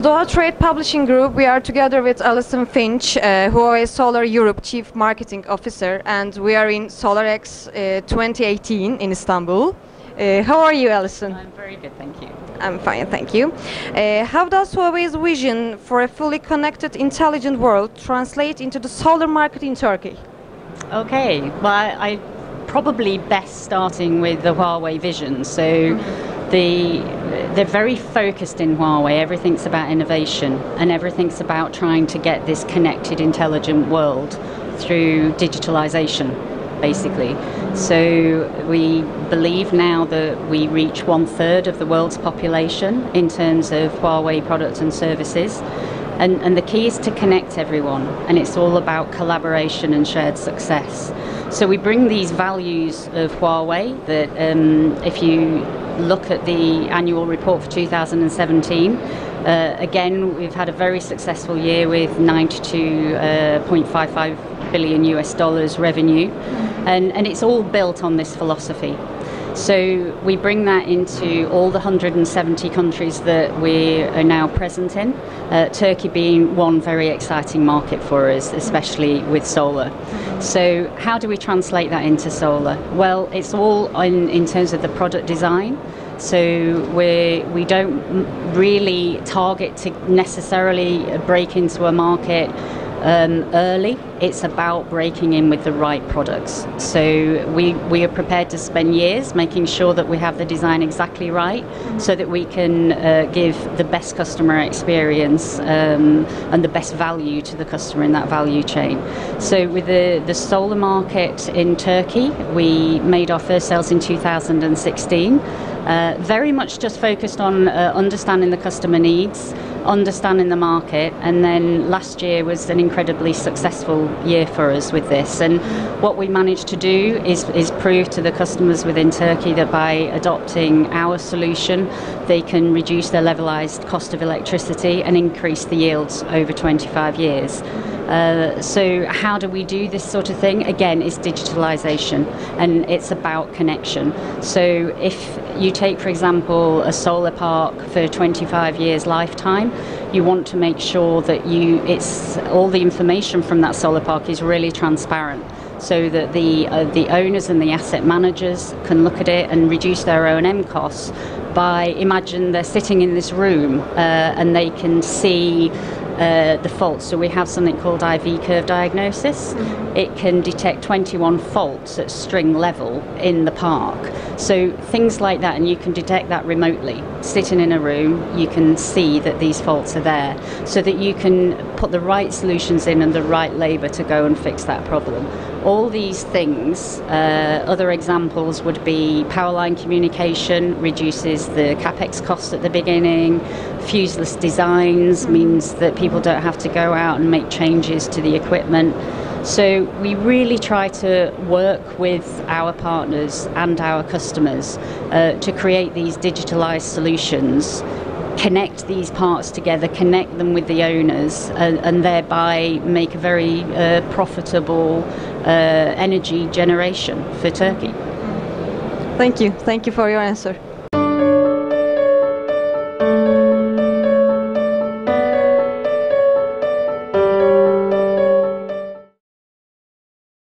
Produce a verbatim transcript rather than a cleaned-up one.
Doha Trade Publishing Group, we are together with Alison Finch, uh, Huawei Solar Europe Chief Marketing Officer, and we are in Solarex uh, twenty eighteen in Istanbul. Uh, how are you, Alison? I'm very good, thank you. I'm fine, thank you. Uh, how does Huawei's vision for a fully connected, intelligent world translate into the solar market in Turkey? Okay, well, I, I probably best starting with the Huawei vision. So. Mm-hmm. The, they're very focused in Huawei. Everything's about innovation and everything's about trying to get this connected, intelligent world through digitalization, basically. So we believe now that we reach one third of the world's population in terms of Huawei products and services. And, and the key is to connect everyone, and it's all about collaboration and shared success. So we bring these values of Huawei that um, if you look at the annual report for two thousand seventeen, uh, again, we've had a very successful year with ninety-two point five five billion U S dollars revenue, and, and it's all built on this philosophy. So we bring that into all the one hundred seventy countries that we are now present in, uh, Turkey being one very exciting market for us, especially with solar. So how do we translate that into solar? Well, it's all in, in terms of the product design. So we we don't really target to necessarily break into a market Um, early. It's about breaking in with the right products. So we, we are prepared to spend years making sure that we have the design exactly right, so that we can uh, give the best customer experience um, and the best value to the customer in that value chain. So with the, the solar market in Turkey, we made our first sales in two thousand sixteen, uh, very much just focused on uh, understanding the customer needs, understanding the market, and then last year was an incredibly successful year for us with this. And what we managed to do is, is prove to the customers within Turkey that by adopting our solution, they can reduce their levelized cost of electricity and increase the yields over twenty-five years. Uh, so how do we do this sort of thing? Again, it's digitalization, and it's about connection. So if you take, for example, a solar park for twenty-five years lifetime, you want to make sure that you, it's all the information from that solar park is really transparent, so that the uh, the owners and the asset managers can look at it and reduce their O and M costs by, imagine they're sitting in this room uh, and they can see Uh, the faults. So we have something called I V curve diagnosis. Mm-hmm. It can detect twenty-one faults at string level in the park. So things like that, and you can detect that remotely. Sitting in a room, you can see that these faults are there, so that you can put the right solutions in and the right labour to go and fix that problem. All these things, uh, other examples would be power line communication, reduces the capex cost at the beginning. Fuseless designs means that people don't have to go out and make changes to the equipment. So we really try to work with our partners and our customers uh, to create these digitalized solutions, connect these parts together, connect them with the owners, uh, and thereby make a very uh, profitable uh, energy generation for Turkey. Thank you. Thank you for your answer.